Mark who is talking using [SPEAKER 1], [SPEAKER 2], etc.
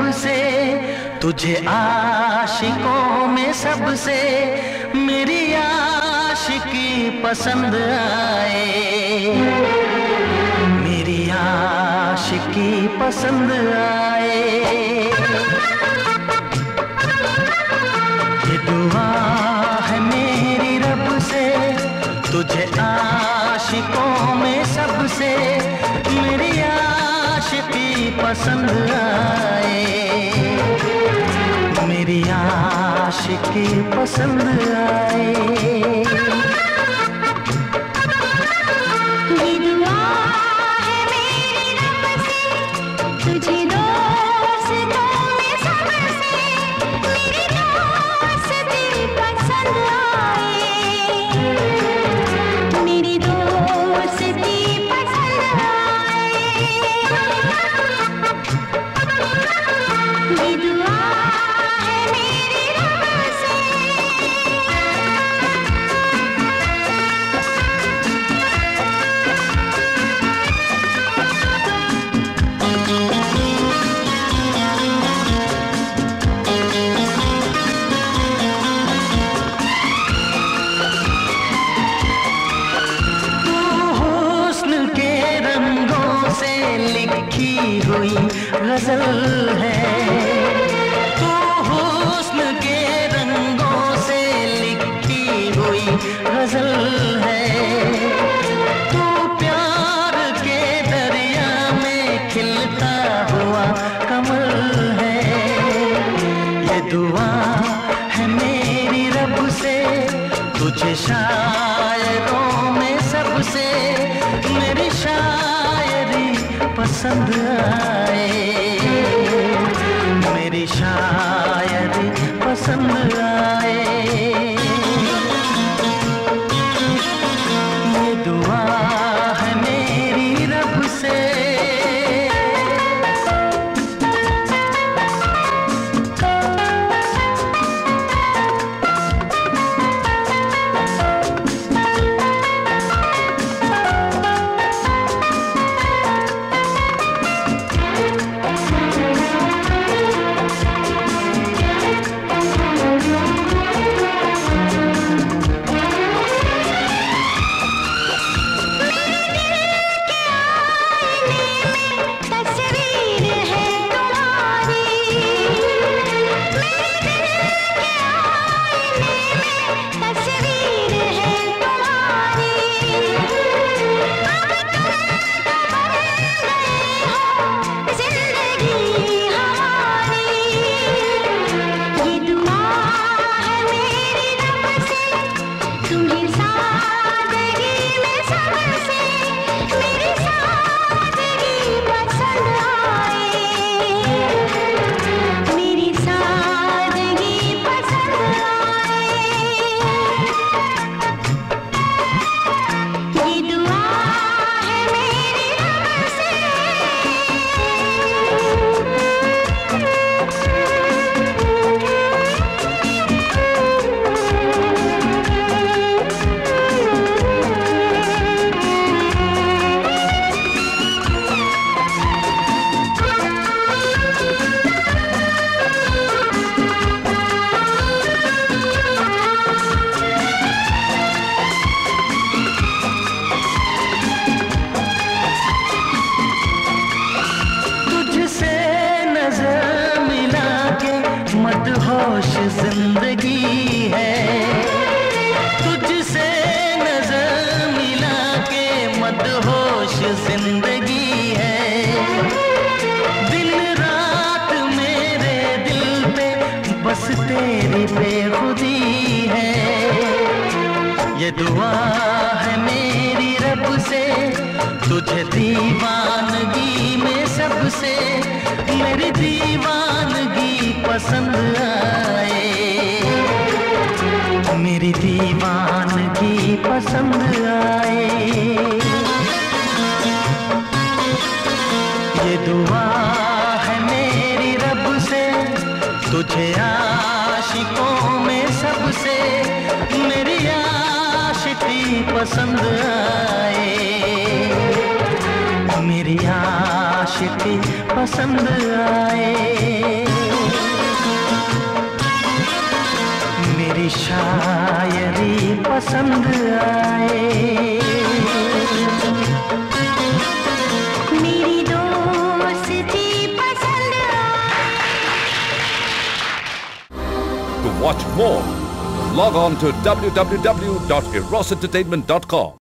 [SPEAKER 1] से, तुझे आशिकों में सबसे मेरी आशिकी पसंद आए, मेरी आशिकी पसंद आए। ये दुआ है मेरी रब से, तुझे आशिकों में सबसे मेरी आशिकी पसंद आए, मेरी आशिकी पसंद आए। लिखी हुई गजल है, तू हुस्न के रंगों से लिखी हुई गजल है, तू प्यार के दरिया में खिलता हुआ कमल है। ये दुआ है मेरी रब से, तुझे शायरों में सबसे मेरी शायरी पसंद आए, मेरी शायरी पसंद आए। ये दुआ है मेरी रब से। मदहोश जिंदगी है, तुझसे नजर मिला के मदहोश जिंदगी है। दिन रात मेरे दिल पे बस तेरी बेखुदी है। ये दुआ है मेरी रब से, तुझे दीवानगी में सबसे मेरी दीवानगी पसंद आए, मेरी दीवानगी पसंद आए। ये दुआ है मेरी रब से, तुझे आशिकों में सबसे मेरी आशिकी पसंद आए, मेरी आशिकी पसंद आए। शायरी पसंद आए, मेरी दोस्ती पसंद आए।
[SPEAKER 2] To watch more, log on to www.erosentertainment.com.